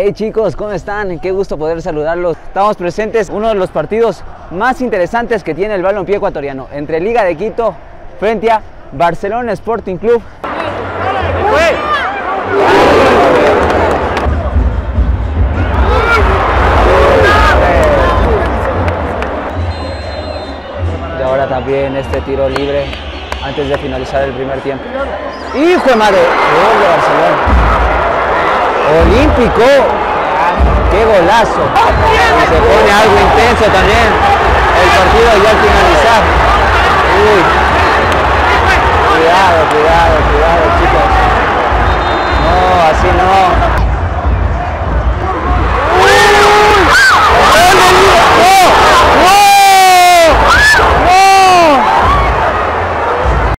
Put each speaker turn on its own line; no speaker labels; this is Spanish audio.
Hey chicos, ¿cómo están? Qué gusto poder saludarlos. Estamos presentes en uno de los partidos más interesantes que tiene el balompié ecuatoriano, entre Liga de Quito frente a Barcelona Sporting Club. Y ahora también este tiro libre antes de finalizar el primer tiempo. ¡Hijo de madre! Gol de Barcelona. Olímpico. ¡Qué golazo! Y se pone algo intenso también el partido ya al finalizar. Uy. Cuidado, cuidado,